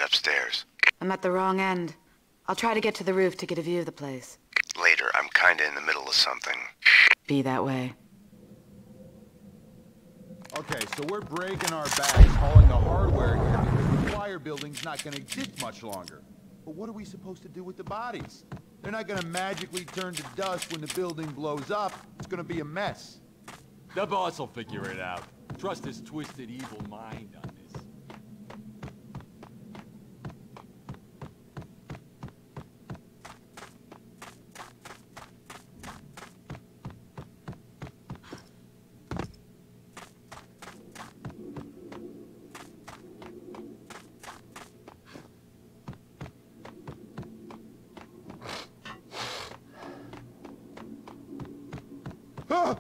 upstairs. I'm at the wrong end. I'll try to get to the roof to get a view of the place. Later, I'm kinda in the middle of something. Be that way. Okay, so we're breaking our backs hauling the hardware here because the wire building's not gonna exist much longer. But what are we supposed to do with the bodies? They're not gonna magically turn to dust when the building blows up. It's gonna be a mess. The boss will figure it out. Trust his twisted evil mind on this. Ah!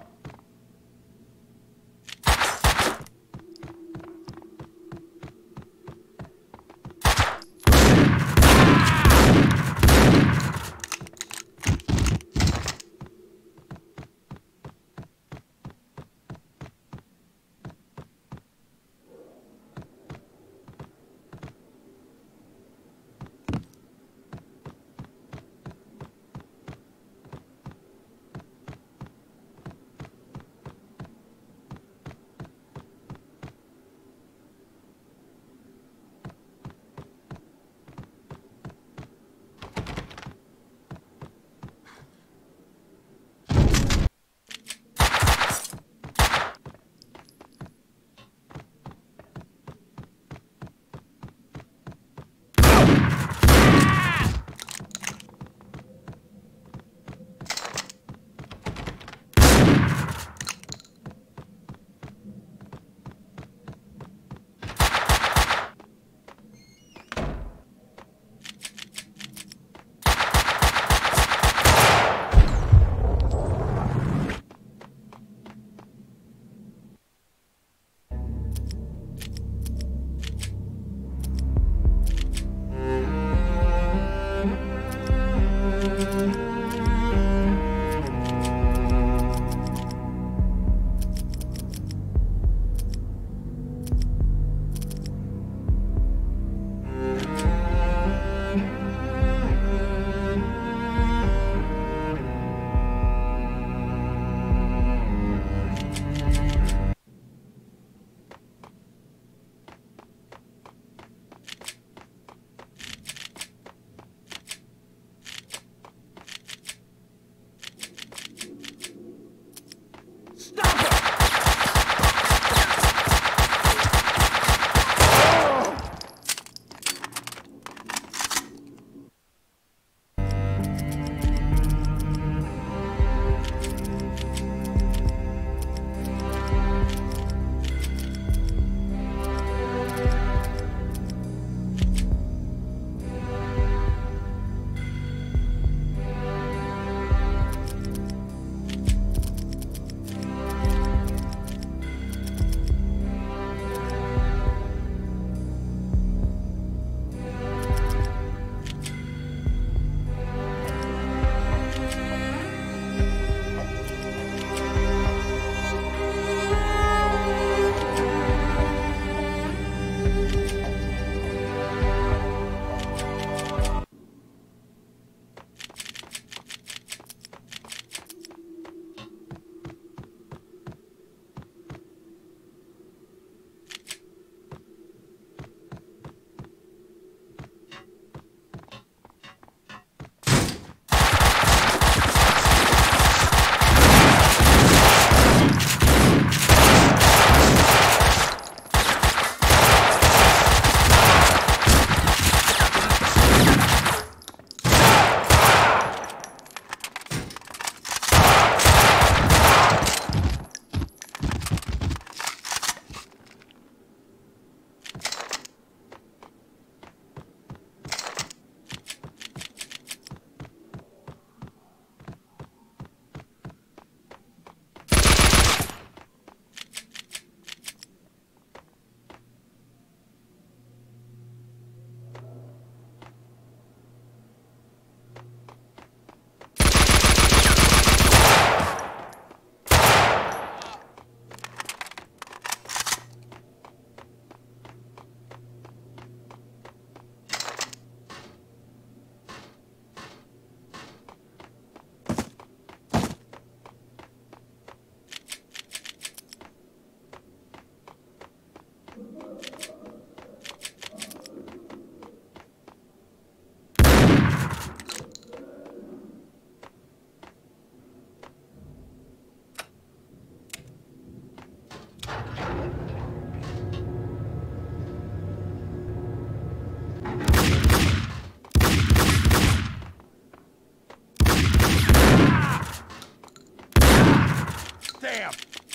Damn!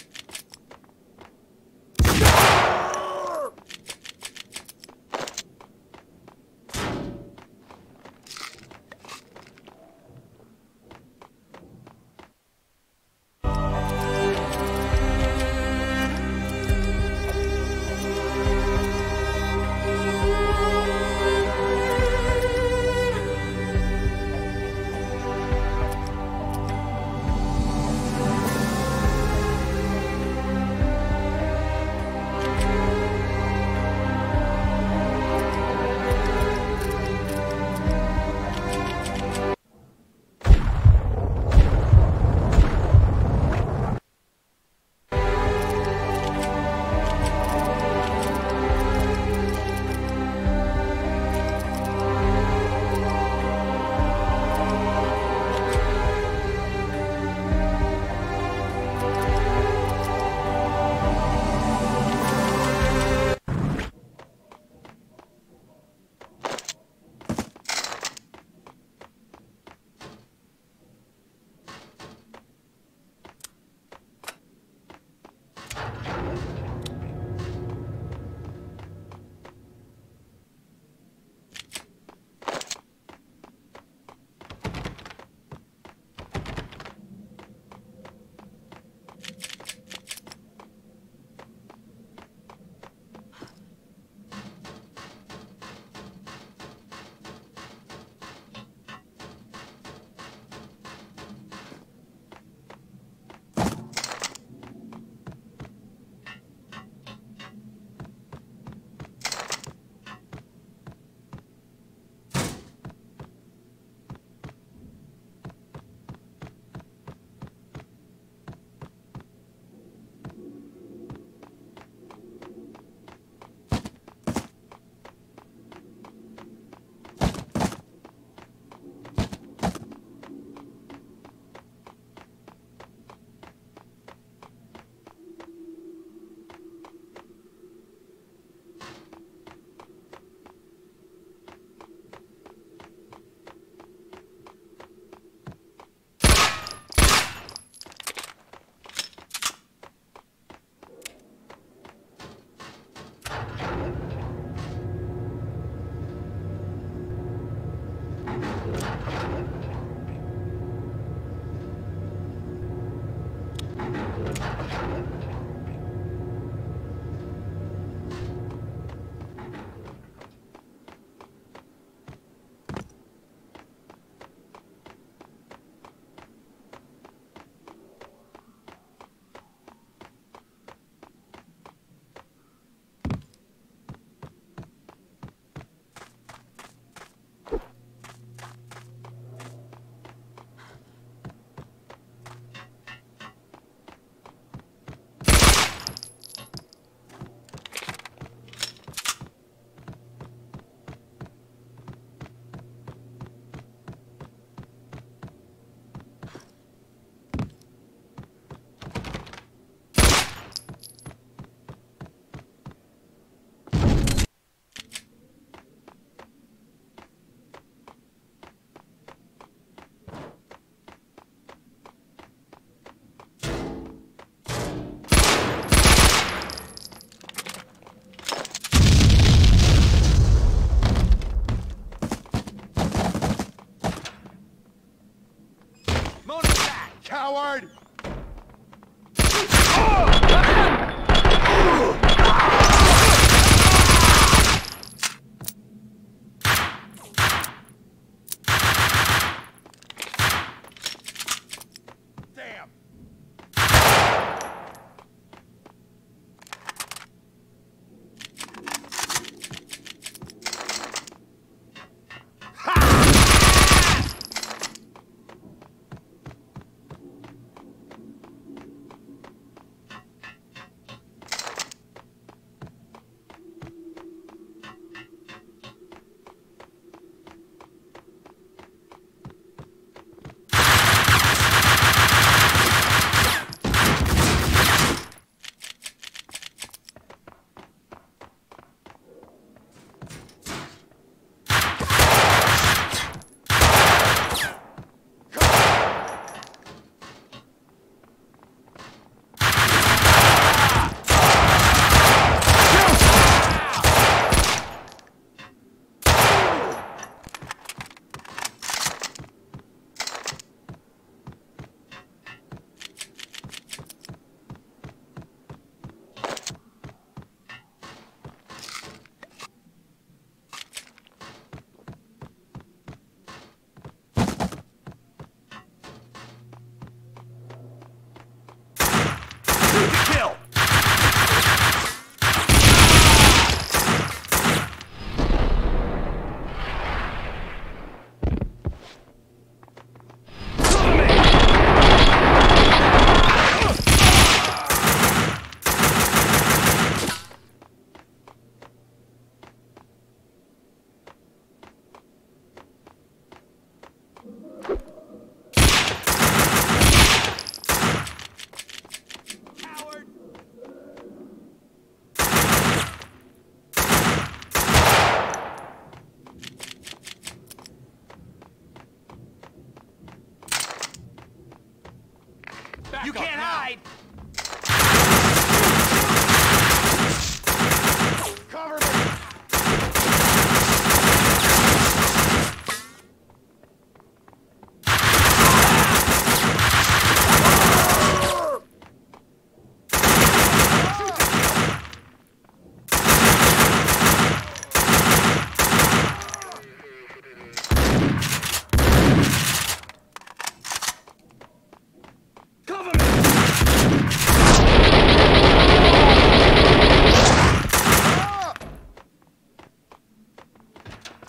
Coward! Damn!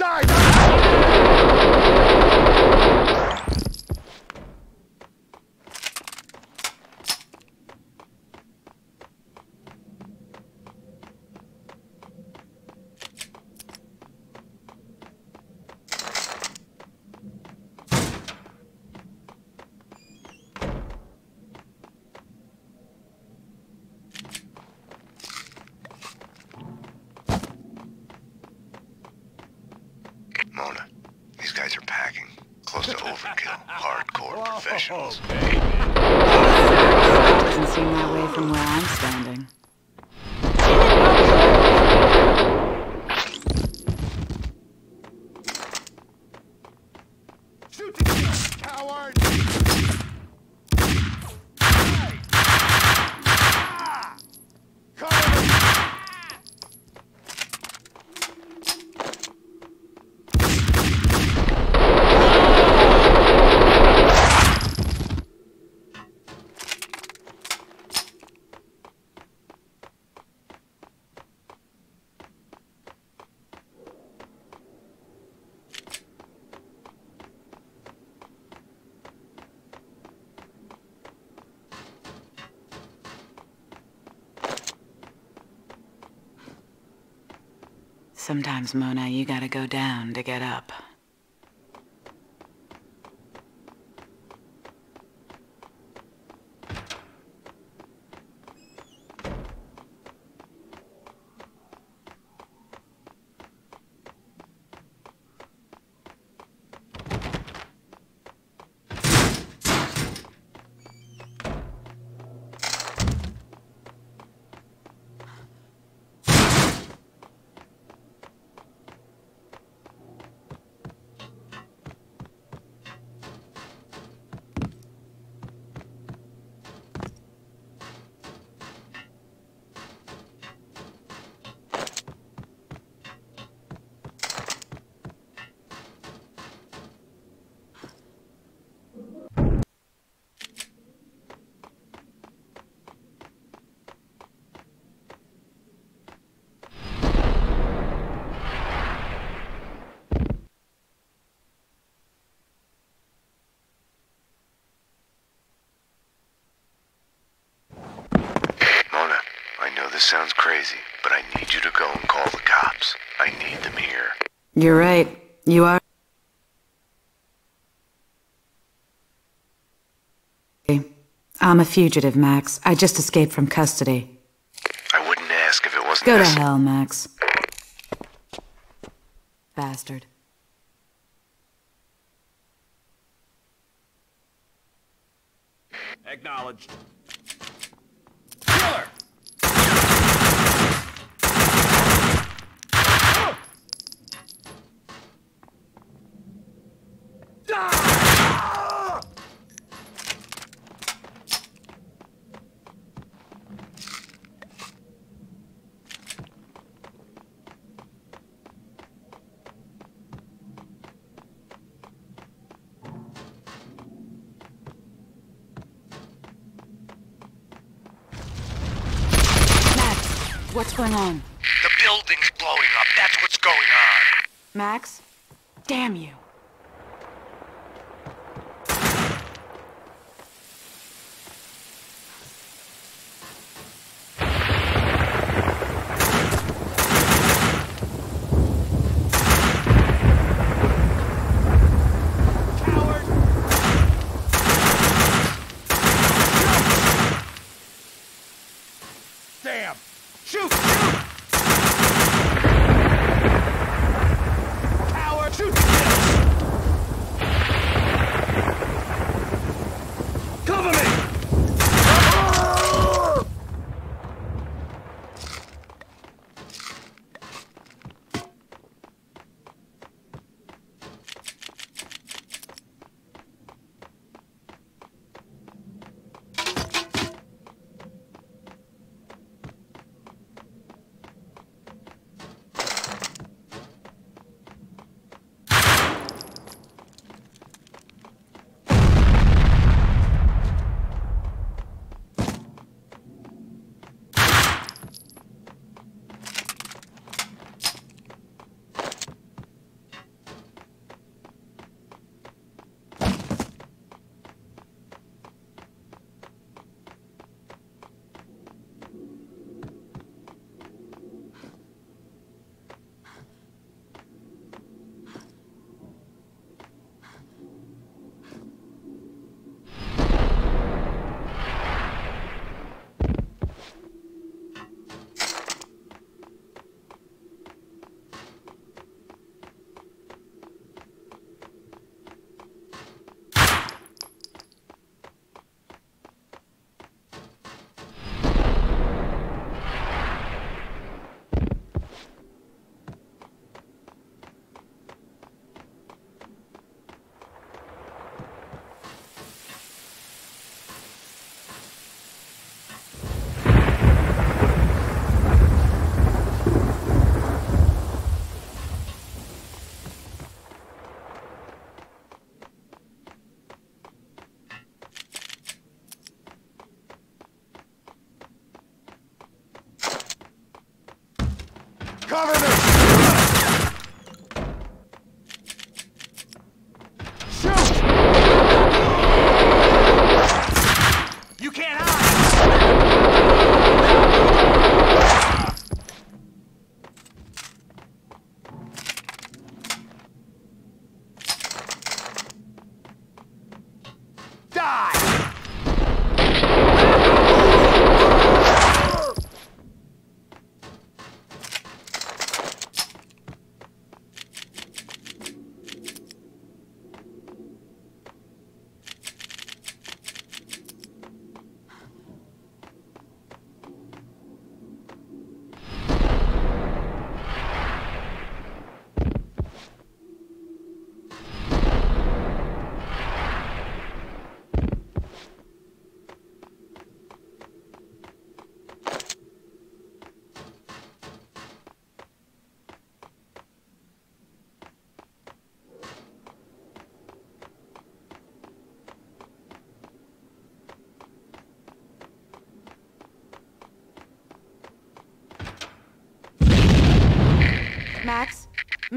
Mona, these guys are packing. Close to overkill. Hardcore professionals. Doesn't seem that way from where I'm standing. Shoot the kid, coward! Cover me! Sometimes, Mona, you gotta go down to get up. Mona, I know this sounds crazy, but I need you to go and call the cops. I need them here. You're right. You are. I'm a fugitive, Max. I just escaped from custody. I wouldn't ask if it wasn't Go to necessary. hell, Max. Bastard. Acknowledged. Killer! What's going on? The building's blowing up. That's what's going on. Max? Damn you. Damn! Shoot! Shoot! Coward! Shoot the kids!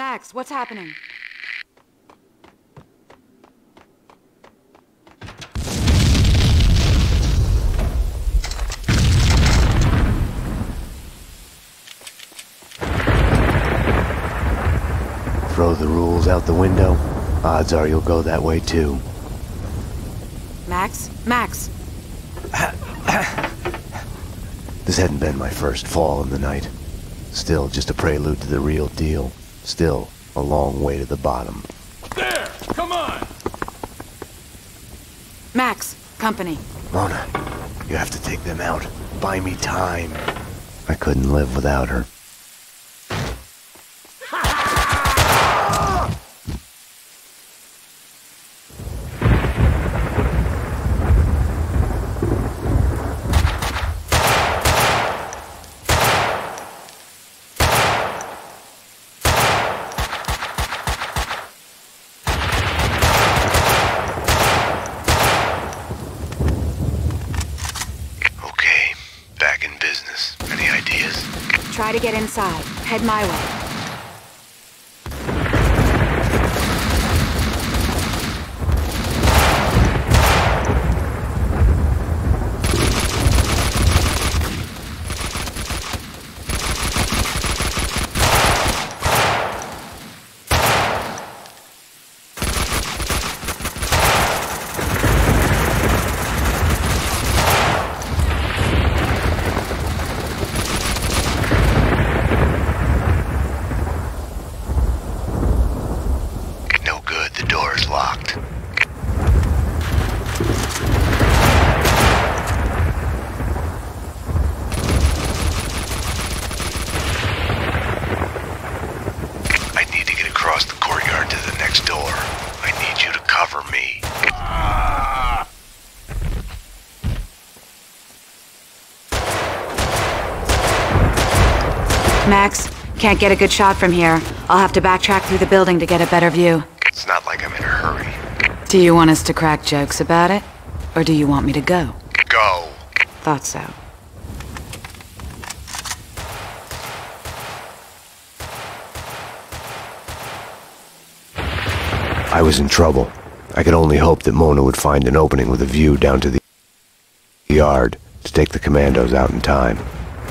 Max, what's happening? Throw the rules out the window. Odds are you'll go that way too. Max? Max! This hadn't been my first fall in the night. Still just a prelude to the real deal. Still a long way to the bottom. There! Come on! Max, company. Mona, you have to take them out. Buy me time. I couldn't live without her. Try to get inside. Head my way. Max, can't get a good shot from here. I'll have to backtrack through the building to get a better view. It's not like I'm in a hurry. Do you want us to crack jokes about it? Or do you want me to go? Go! Thought so. I was in trouble. I could only hope that Mona would find an opening with a view down to the yard to take the commandos out in time.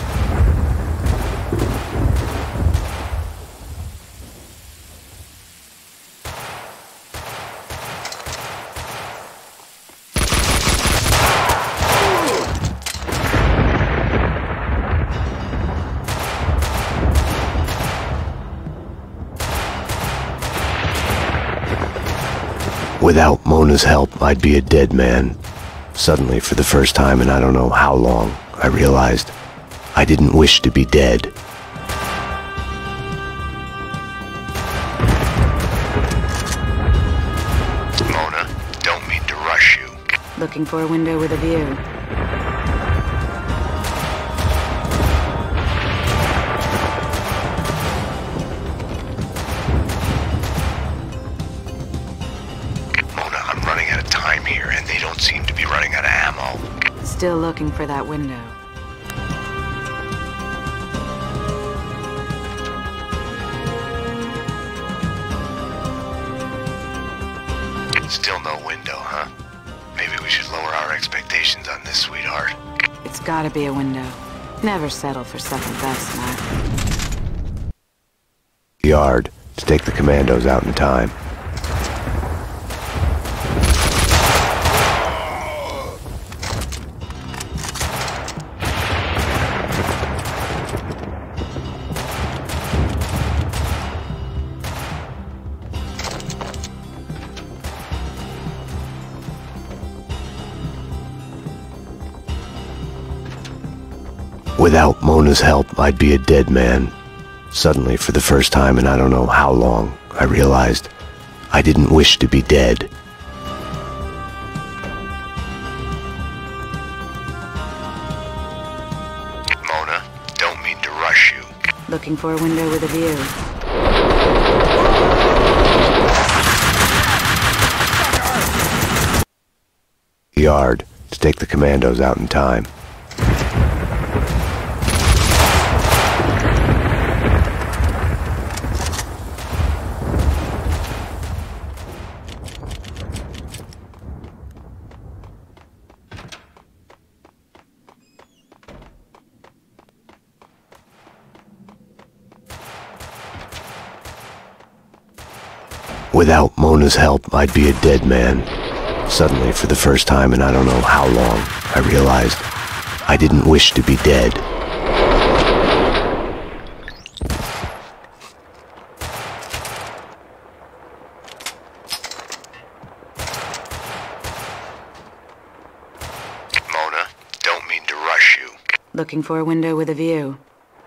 Without Mona's help, I'd be a dead man. Suddenly, for the first time in I don't know how long, I realized I didn't wish to be dead. Mona, don't mean to rush you. Looking for a window with a view. Seem to be running out of ammo. Still looking for that window. Still no window, huh? Maybe we should lower our expectations on this, sweetheart. It's gotta be a window. Never settle for second best, Mac. Yard to take the commandos out in time. Without Mona's help, I'd be a dead man. Suddenly, for the first time in I don't know how long, I realized I didn't wish to be dead. Mona, don't mean to rush you. Looking for a window with a view. Yard to take the commandos out in time. Without Mona's help, I'd be a dead man. Suddenly, for the first time in I don't know how long, I realized I didn't wish to be dead. Mona, don't mean to rush you. Looking for a window with a view.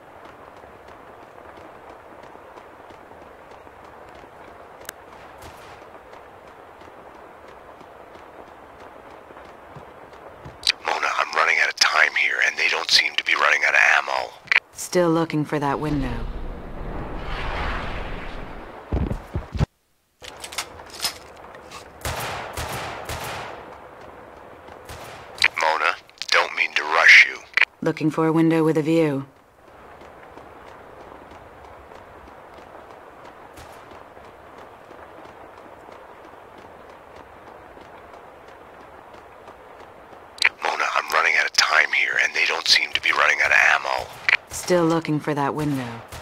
Mona, I'm running out of time here, and they don't seem to be running out of ammo. Still looking for that window. Mona, don't mean to rush you. Looking for a window with a view. Mona, I'm running out of time here, and they don't seem to be running out of ammo. Still looking for that window.